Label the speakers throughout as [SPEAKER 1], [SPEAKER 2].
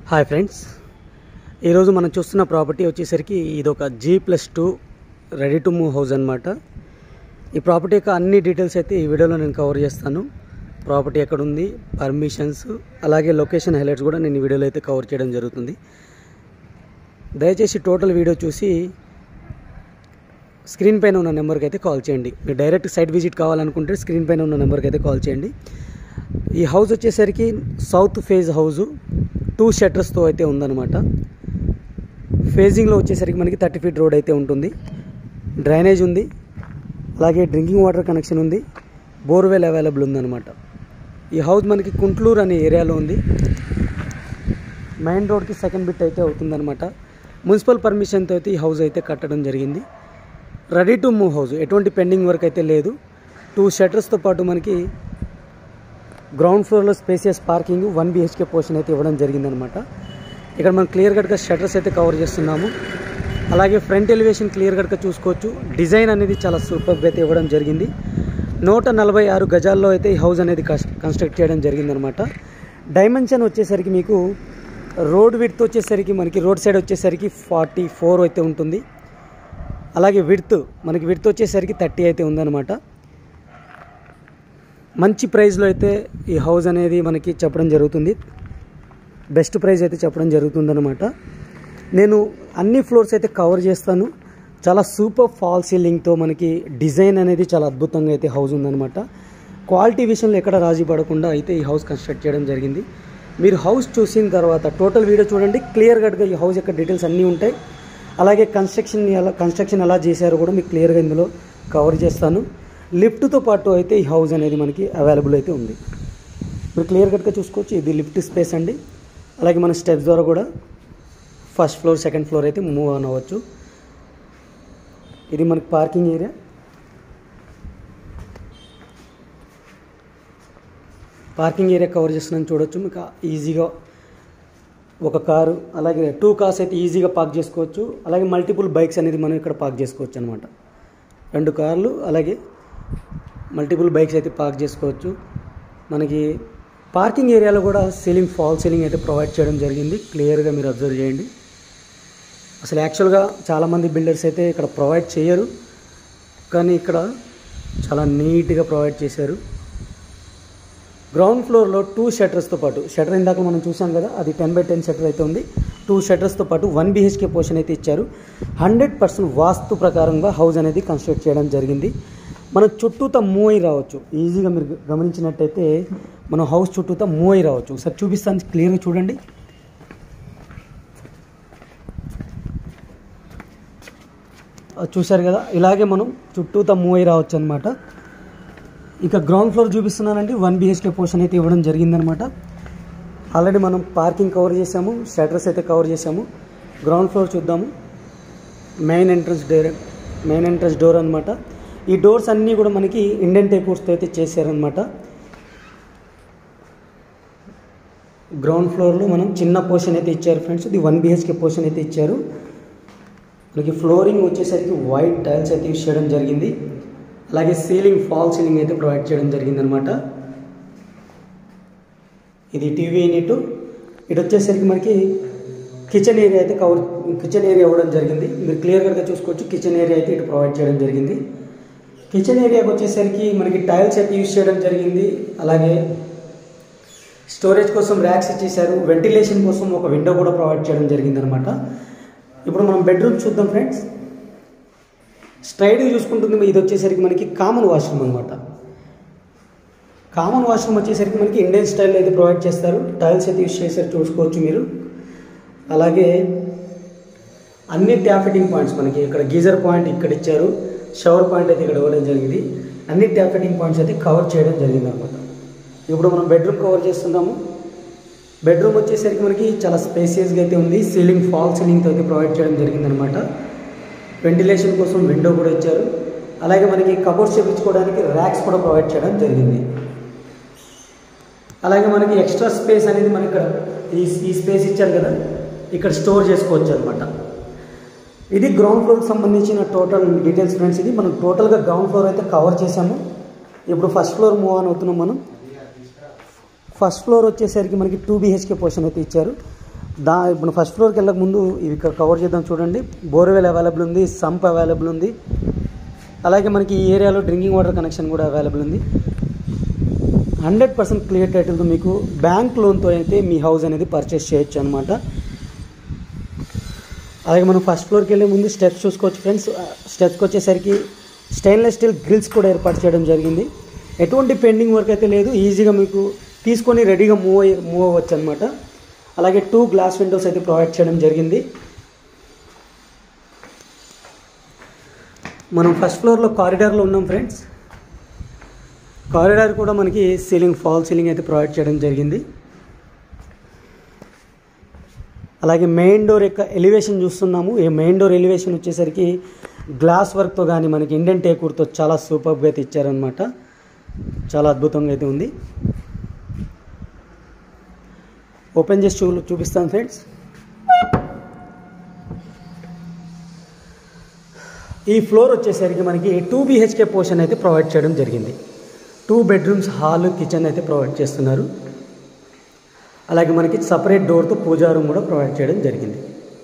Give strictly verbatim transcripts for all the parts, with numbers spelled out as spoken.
[SPEAKER 1] Hi friends, ఈరోజు మనం చూస్తున్న ప్రాపర్టీ వచ్చేసరికి ఇది ఒక G plus two ready to move house అనమాట. ఈ ప్రాపర్టీ యొక్క అన్ని డీటెయిల్స్ అయితే ఈ వీడియోలో నేను కవర్ చేస్తాను. ప్రాపర్టీ ఎక్కడ ఉంది, పర్మిషన్స్, అలాగే లొకేషన్ హైలైట్స్ కూడా నేను ఈ వీడియోలో అయితే కవర్ చేయడం జరుగుతుంది. దయచేసి టోటల్ వీడియో చూసి స్క్రీన్ పైన ఉన్న నెంబర్కి అయితే కాల్ చేయండి. మీరు డైరెక్ట్ సైట్ విజిట్ కావాలనుకుంటే స్క్రీన్ పైన ఉన్న నెంబర్కి అయితే కాల్ చేయండి. ఈ హౌస్ వచ్చేసరికి సౌత్ ఫేజ్ హౌజు, టూ షట్టర్స్తో అయితే ఉందన్నమాట. ఫేజింగ్లో వచ్చేసరికి మనకి థర్టీ ఫీట్ రోడ్ అయితే ఉంటుంది. డ్రైనేజ్ ఉంది, అలాగే డ్రింకింగ్ వాటర్ కనెక్షన్ ఉంది, బోర్వెల్ అవైలబుల్ ఉందన్నమాట. ఈ హౌస్ మనకి కుంట్లూరు అనే ఏరియాలో ఉంది. మెయిన్ రోడ్కి సెకండ్ బిట్ అయితే అవుతుందన్నమాట. మున్సిపల్ పర్మిషన్తో అయితే ఈ హౌస్ అయితే కట్టడం జరిగింది. రెడీ టు మూవ్ హౌస్, ఎటువంటి పెండింగ్ వర్క్ అయితే లేదు. టూ షట్టర్స్తో పాటు మనకి గ్రౌండ్ ఫ్లోర్లో spacious parking, one BHK portion అయితే ఇవ్వడం జరిగిందనమాట. ఇక్కడ మనం క్లియర్ కట్గా షట్టర్స్ అయితే కవర్ చేస్తున్నాము. అలాగే ఫ్రంట్ ఎలివేషన్ క్లియర్ కట్గా చూసుకోవచ్చు. డిజైన్ అనేది చాలా సూపర్గా అయితే ఇవ్వడం జరిగింది. నూట నలభై ఆరు గజాల్లో అయితే ఈ హౌస్ అనేది కన్స్ట్రక్ట్ చేయడం జరిగిందనమాట. డైమెన్షన్ వచ్చేసరికి మీకు రోడ్ విడ్త్ వచ్చేసరికి మనకి రోడ్ సైడ్ వచ్చేసరికి ఫార్టీ ఫోర్ అయితే ఉంటుంది. అలాగే విడ్త్ మనకి విడ్త్ వచ్చేసరికి థర్టీ అయితే ఉందన్నమాట. మంచి ప్రైస్లో అయితే ఈ హౌస్ అనేది మనకి చెప్పడం జరుగుతుంది. బెస్ట్ ప్రైస్ అయితే చెప్పడం జరుగుతుందన్నమాట. నేను అన్ని ఫ్లోర్స్ అయితే కవర్ చేస్తాను. చాలా సూపర్ ఫాల్ సీలింగ్తో మనకి డిజైన్ అనేది చాలా అద్భుతంగా అయితే హౌస్ ఉందన్నమాట. క్వాలిటీ విషయంలో ఎక్కడ రాజీ పడకుండా అయితే ఈ హౌస్ కన్స్ట్రక్ట్ చేయడం జరిగింది. మీరు హౌస్ చూసిన తర్వాత టోటల్ వీడియో చూడండి. క్లియర్ కట్గా ఈ హౌస్ యొక్క డీటెయిల్స్ అన్నీ ఉంటాయి. అలాగే కన్స్ట్రక్షన్ ఎలా కన్స్ట్రక్షన్ ఎలా చేశారో కూడా మీకు క్లియర్గా ఇందులో కవర్ చేస్తాను. లిఫ్ట్తో పాటు అయితే ఈ హౌస్ అనేది మనకి అవైలబుల్ అయితే ఉంది. మీరు క్లియర్ కట్గా చూసుకోవచ్చు. ఇది లిఫ్ట్ స్పేస్ అండి. అలాగే మన స్టెప్స్ ద్వారా కూడా ఫస్ట్ ఫ్లోర్ సెకండ్ ఫ్లోర్ అయితే మూవ్ ఆన్ అవ్వచ్చు. ఇది మనకి parking area. Parking area cover చేస్తున్నాను చూడొచ్చు. మీకు ఈజీగా ఒక కారు అలాగే టూ కార్స్ అయితే ఈజీగా పార్క్ చేసుకోవచ్చు. అలాగే మల్టిపుల్ బైక్స్ అనేది మనం ఇక్కడ పార్క్ చేసుకోవచ్చు అనమాట. రెండు కార్లు అలాగే మల్టిపుల్ బైక్స్ అయితే పార్క్ చేసుకోవచ్చు. మనకి పార్కింగ్ ఏరియాలో కూడా సీలింగ్ ఫాల్ సీలింగ్ అయితే ప్రొవైడ్ చేయడం జరిగింది. క్లియర్గా మీరు అబ్జర్వ్ చేయండి. అసలు యాక్చువల్గా చాలామంది బిల్డర్స్ అయితే ఇక్కడ ప్రొవైడ్ చేయరు, కానీ ఇక్కడ చాలా నీట్గా ప్రొవైడ్ చేశారు. గ్రౌండ్ ఫ్లోర్లో టూ షట్టర్స్తో పాటు, షటర్ ఇందాక మనం చూసాం కదా, అది టెన్ బై టెన్ షటర్ అయితే ఉంది. టూ షట్టర్స్తో పాటు వన్ బిహెచ్కే పోర్షన్ అయితే ఇచ్చారు. హండ్రెడ్ పర్సెంట్ వాస్తు ప్రకారంగా హౌస్ అనేది కన్స్ట్రక్ట్ చేయడం జరిగింది. మనం చుట్టూతా మూవ్ అయి రావచ్చు. ఈజీగా మీరు గమనించినట్టయితే మనం హౌస్ చుట్టూతా మూవ్ అయి రావచ్చు. ఒకసారి చూపిస్తాను, క్లియర్గా చూడండి. చూశారు కదా, ఇలాగే మనం చుట్టూతా మూవ్ అయి రావచ్చు అనమాట. ఇక గ్రౌండ్ ఫ్లోర్ చూపిస్తున్నానండి. వన్ బిహెచ్కే పోర్షన్ అయితే ఇవ్వడం జరిగిందనమాట. ఆల్రెడీ మనం పార్కింగ్ కవర్ చేసాము, షట్టర్స్ అయితే కవర్ చేసాము. గ్రౌండ్ ఫ్లోర్ చూద్దాము. Main entrance door main entrance door అనమాట. ఈ డోర్స్ అన్నీ కూడా మనకి ఇండియన్ టేక్వుడ్స్తో అయితే చేశారనమాట. గ్రౌండ్ ఫ్లోర్లో మనం చిన్న పోర్షన్ అయితే ఇచ్చారు ఫ్రెండ్స్. ఇది వన్ బిహెచ్కే పోర్షన్ అయితే ఇచ్చారు. మనకి ఫ్లోరింగ్ వచ్చేసరికి వైట్ టైల్స్ అయితే యూస్ చేయడం జరిగింది. అలాగే సీలింగ్ ఫాల్ సీలింగ్ అయితే ప్రొవైడ్ చేయడం జరిగిందనమాట. ఇది టీవీ యూనిట్. ఇటు వచ్చేసరికి మనకి కిచెన్ ఏరియా అయితే కవర్ కిచెన్ ఏరియా ఇవ్వడం జరిగింది. మీరు క్లియర్గా చూసుకోవచ్చు. కిచెన్ ఏరియా అయితే ఇటు ప్రొవైడ్ చేయడం జరిగింది. కిచెన్ ఏరియాకి వచ్చేసరికి మనకి టైల్స్ అయితే యూస్ చేయడం జరిగింది. అలాగే స్టోరేజ్ కోసం ర్యాక్స్ ఇచ్చేసారు. వెంటిలేషన్ కోసం ఒక విండో కూడా ప్రొవైడ్ చేయడం జరిగిందనమాట. ఇప్పుడు మనం బెడ్రూమ్ చూద్దాం ఫ్రెండ్స్. స్ట్రైట్గా చూసుకుంటుంది. ఇది వచ్చేసరికి మనకి కామన్ వాష్రూమ్ అనమాట. కామన్ వాష్రూమ్ వచ్చేసరికి మనకి ఇండియన్ స్టైల్లో అయితే ప్రొవైడ్ చేస్తారు. టైల్స్ అయితే యూస్ చేశారు, చూసుకోవచ్చు మీరు. అలాగే అన్ని ట్యాప్ ఫిట్టింగ్ పాయింట్స్ మనకి ఇక్కడ గీజర్ పాయింట్ ఇక్కడ ఇచ్చారు. షవర్ పాయింట్ అయితే ఇక్కడ ఇవ్వడం జరిగింది. అన్ని ట్యాప్ ఫిట్టింగ్ పాయింట్స్ అయితే కవర్ చేయడం జరిగింది అనమాట. ఇప్పుడు మనం బెడ్రూమ్ కవర్ చేస్తున్నాము. బెడ్రూమ్ వచ్చేసరికి మనకి చాలా స్పేసియస్గా అయితే ఉంది. సీలింగ్ ఫాల్ సీలింగ్తో అయితే ప్రొవైడ్ చేయడం జరిగిందనమాట. వెంటిలేషన్ కోసం విండో కూడా ఇచ్చారు. అలాగే మనకి కబోర్డ్స్ చేయించుకోవడానికి ర్యాక్స్ కూడా ప్రొవైడ్ చేయడం జరిగింది. అలాగే మనకి ఎక్స్ట్రా స్పేస్ అనేది మనకి ఇక్కడ ఈ ఈ స్పేస్ ఇచ్చారు కదా, ఇక్కడ స్టోర్ చేసుకోవచ్చు అనమాట. ఇది గ్రౌండ్ ఫ్లోర్కి సంబంధించిన టోటల్ డీటెయిల్స్ ఫ్రెండ్స్. ఇది మనం టోటల్గా గ్రౌండ్ ఫ్లోర్ అయితే కవర్ చేసాము. ఇప్పుడు ఫస్ట్ ఫ్లోర్ మూవ్ ఆన్ అవుతున్నాం మనం. ఫస్ట్ ఫ్లోర్ వచ్చేసరికి మనకి టూ బిహెచ్కే పోర్షన్ అయితే ఇచ్చారు. దా ఇప్పుడు ఫస్ట్ ఫ్లోర్కి వెళ్ళక ముందు ఇవి కవర్ చేద్దాం. చూడండి, బోర్వెల్ అవైలబుల్ ఉంది, సంప్ అవైలబుల్ ఉంది, అలాగే మనకి ఈ ఏరియాలో డ్రింకింగ్ వాటర్ కనెక్షన్ కూడా అవైలబుల్ ఉంది. హండ్రెడ్ పర్సెంట్ క్లియర్ టైటిల్తో మీకు బ్యాంక్ లోన్తో అయితే మీ హౌస్ అనేది పర్చేస్ చేయొచ్చు అనమాట. అలాగే మనం ఫస్ట్ ఫ్లోర్కి వెళ్ళే ముందు స్టెప్స్ చూసుకోవచ్చు ఫ్రెండ్స్. స్టెప్స్కి వచ్చేసరికి స్టెయిన్లెస్ స్టీల్ గ్రిల్స్ కూడా ఏర్పాటు చేయడం జరిగింది. ఎటువంటి పెండింగ్ వర్క్ అయితే లేదు, ఈజీగా మీకు తీసుకొని రెడీగా మూవ్ అయ్యి మూవ్ అవ్వచ్చు అనమాట. అలాగే టూ గ్లాస్ విండోస్ అయితే ప్రొవైడ్ చేయడం జరిగింది. మనం ఫస్ట్ ఫ్లోర్లో కారిడార్లో ఉన్నాం ఫ్రెండ్స్. కారిడార్ కూడా మనకి సీలింగ్ ఫాల్ సీలింగ్ అయితే ప్రొవైడ్ చేయడం జరిగింది. అలాగే మెయిన్ డోర్ యొక్క ఎలివేషన్ చూస్తున్నాము. ఈ మెయిన్ డోర్ ఎలివేషన్ వచ్చేసరికి గ్లాస్ వర్క్తో కానీ మనకి ఇండియన్ టేకూర్తో చాలా సూపర్గా అయితే ఇచ్చారనమాట. చాలా అద్భుతంగా అయితే ఉంది. ఓపెన్ చేసి చూ చూపిస్తాను ఫ్రెండ్స్. ఈ ఫ్లోర్ వచ్చేసరికి మనకి టూ బిహెచ్కే పోర్షన్ అయితే ప్రొవైడ్ చేయడం జరిగింది. టూ బెడ్రూమ్స్, హాల్, కిచెన్ అయితే ప్రొవైడ్ చేస్తున్నారు. అలాగే మనకి సపరేట్ డోర్తో పూజా రూమ్ కూడా ప్రొవైడ్ చేయడం జరిగింది.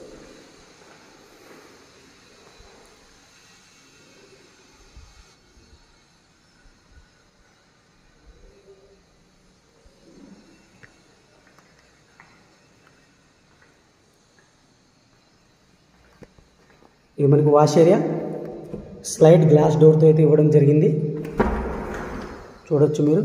[SPEAKER 1] ఇది మనకి వాష్ ఏరియా, స్లైడ్ గ్లాస్ డోర్తో అయితే ఇవ్వడం జరిగింది. చూడొచ్చు మీరు.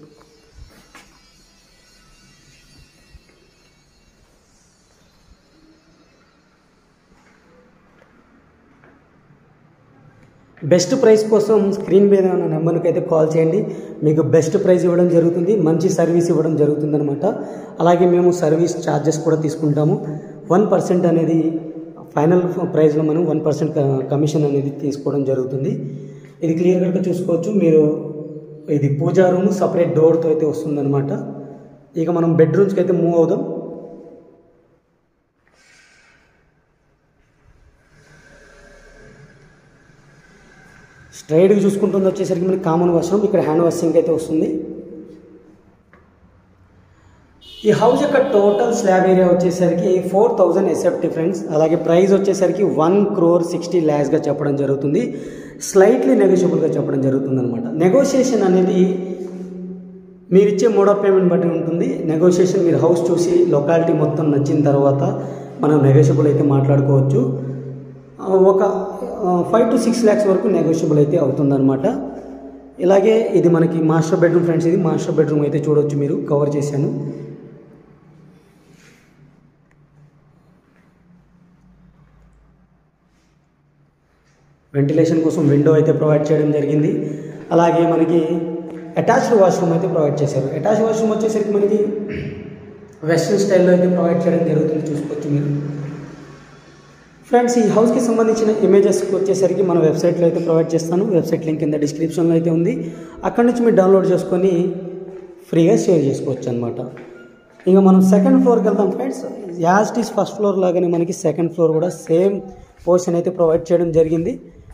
[SPEAKER 1] బెస్ట్ ప్రైస్ కోసం స్క్రీన్ మీద ఉన్న నెంబర్కి అయితే కాల్ చేయండి. మీకు బెస్ట్ ప్రైస్ ఇవ్వడం జరుగుతుంది, మంచి సర్వీస్ ఇవ్వడం జరుగుతుంది అనమాట. అలాగే మేము సర్వీస్ ఛార్జెస్ కూడా తీసుకుంటాము. వన్ పర్సెంట్ అనేది ఫైనల్ ప్రైస్లో మనం వన్ పర్సెంట్ కమిషన్ అనేది తీసుకోవడం జరుగుతుంది. ఇది క్లియర్ కట్గా చూసుకోవచ్చు మీరు. ఇది పూజా రూమ్ సపరేట్ డోర్తో అయితే వస్తుందన్నమాట. ఇక మనం బెడ్రూమ్స్కి అయితే మూవ్ అవుదాం. స్ట్రైట్గా చూసుకుంటుంది వచ్చేసరికి మనకి కామన్ వాష్రూమ్, ఇక్కడ హ్యాండ్ వాషింగ్ అయితే వస్తుంది. ఈ హౌస్ యొక్క టోటల్ స్లాబ్ ఏరియా వచ్చేసరికి ఫోర్ థౌజండ్ ఎస్ఎఫ్టీ ఫ్రెండ్స్. అలాగే ప్రైస్ వచ్చేసరికి వన్ క్రోర్ సిక్స్టీ ల్యాక్స్గా చెప్పడం జరుగుతుంది. స్లైట్లీ నెగోషియబుల్గా చెప్పడం జరుగుతుంది అనమాట. నెగోషియేషన్ అనేది మీరు ఇచ్చే మోడ్ ఆఫ్ పేమెంట్ బట్టి ఉంటుంది. నెగోషియేషన్ మీరు హౌస్ చూసి లొకాలిటీ మొత్తం నచ్చిన తర్వాత మనం నెగోషియబుల్ అయితే మాట్లాడుకోవచ్చు. ఒక ఫైవ్ టు సిక్స్ ల్యాక్స్ వరకు నెగోషియబుల్ అయితే అవుతుందన్నమాట. ఇలాగే ఇది మనకి మాస్టర్ బెడ్రూమ్ ఫ్రెండ్స్. ఇది మాస్టర్ బెడ్రూమ్ అయితే చూడవచ్చు మీరు, కవర్ చేశాను. వెంటిలేషన్ కోసం విండో అయితే ప్రొవైడ్ చేయడం జరిగింది. అలాగే మనకి అటాచ్డ్ వాష్రూమ్ అయితే ప్రొవైడ్ చేశారు. అటాచ్డ్ వాష్రూమ్ వచ్చేసరికి మనకి వెస్ట్రన్ స్టైల్లో అయితే ప్రొవైడ్ చేయడం జరుగుతుంది, చూసుకోవచ్చు మీరు. ఫ్రెండ్స్, ఈ హౌస్కి సంబంధించిన ఇమేజెస్కి వచ్చేసరికి మన వెబ్సైట్లో అయితే ప్రొవైడ్ చేస్తాను. వెబ్సైట్ లింక్ కింద డిస్క్రిప్షన్లో అయితే ఉంది. అక్కడి నుంచి మీరు డౌన్లోడ్ చేసుకొని ఫ్రీగా షేర్ చేసుకోవచ్చు అనమాట. ఇంకా మనం సెకండ్ ఫ్లోర్కి వెళ్తాం friends. As it is first floor లాగానే మనకి సెకండ్ ఫ్లోర్ కూడా సేమ్ పోర్షన్ అయితే ప్రొవైడ్ చేయడం జరిగింది.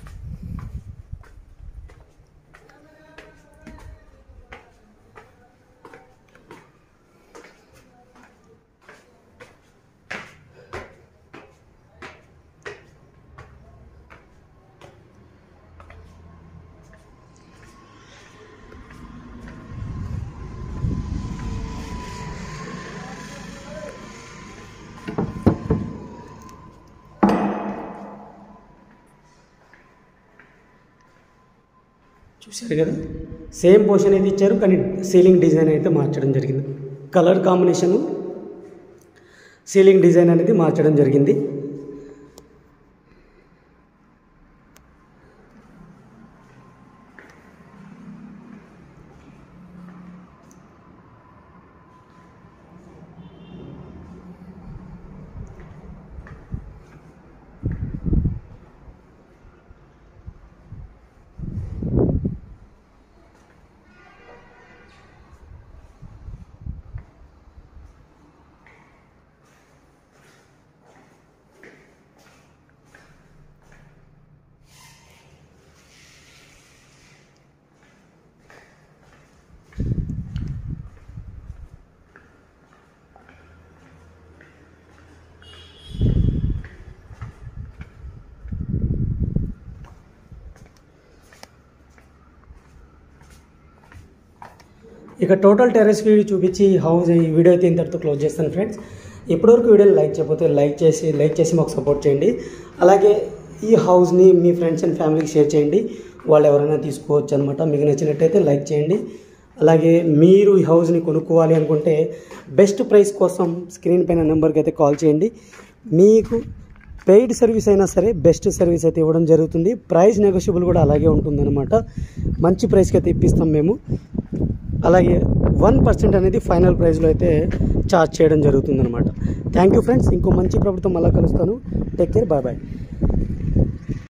[SPEAKER 1] చూశారు కదా, సేమ్ పోర్షన్ అయితే ఇచ్చారు, కానీ సీలింగ్ డిజైన్ అయితే మార్చడం జరిగింది. కలర్ కాంబినేషను సీలింగ్ డిజైన్ అనేది మార్చడం జరిగింది. ఇక టోటల్ టెర్రస్ వ్యూ చూపించి హౌస్ ఈ వీడియో అయితే ఇంతటితో క్లోజ్ చేస్తాను ఫ్రెండ్స్. ఇప్పటివరకు వీడియోని లైక్ చేయకపోతే లైక్ చేసి లైక్ చేసి మాకు సపోర్ట్ చేయండి. అలాగే ఈ హౌస్ని మీ ఫ్రెండ్స్ అండ్ ఫ్యామిలీకి షేర్ చేయండి, వాళ్ళు ఎవరైనా తీసుకోవచ్చు అనమాట. మీకు నచ్చినట్టయితే లైక్ చేయండి. అలాగే మీరు ఈ హౌస్ని కొనుక్కోవాలి అనుకుంటే బెస్ట్ ప్రైస్ కోసం స్క్రీన్ పైన నెంబర్కి అయితే కాల్ చేయండి. మీకు పెయిడ్ సర్వీస్ అయినా సరే బెస్ట్ సర్వీస్ అయితే ఇవ్వడం జరుగుతుంది. ప్రైస్ నెగోషియబుల్ కూడా అలాగే ఉంటుందన్నమాట. మంచి ప్రైస్కి అయితే ఇప్పిస్తాం మేము. అలాగే వన్ పర్సెంట్ అనేది ఫైనల్ ప్రైస్లో అయితే ఛార్జ్ చేయడం జరుగుతుందన్నమాట. Thank you friends. ఇంకో మంచి ప్రభుత్వం మళ్ళీ కలుస్తాను. Take care, bye bye.